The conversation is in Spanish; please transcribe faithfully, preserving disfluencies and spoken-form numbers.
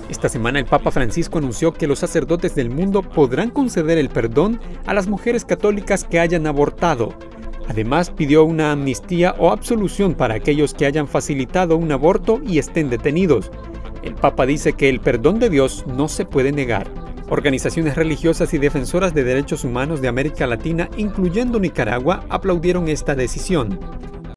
Esta semana el Papa Francisco anunció que los sacerdotes del mundo podrán conceder el perdón a las mujeres católicas que hayan abortado. Además, pidió una amnistía o absolución para aquellos que hayan facilitado un aborto y estén detenidos. El Papa dice que el perdón de Dios no se puede negar. Organizaciones religiosas y defensoras de derechos humanos de América Latina, incluyendo Nicaragua, aplaudieron esta decisión.